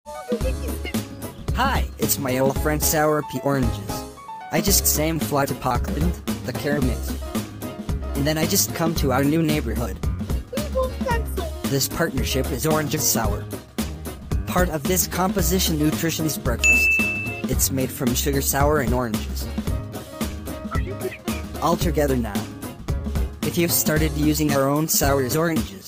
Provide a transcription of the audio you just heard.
Hi, it's my old friend Sour Pea Oranges. I just same fly to Parkland, the Kermit. And then I just come to our new neighborhood. This partnership is Oranges Sour. Part of this composition nutrition's breakfast. It's made from sugar, sour, and oranges. All together now. If you've started using our own Sour's oranges,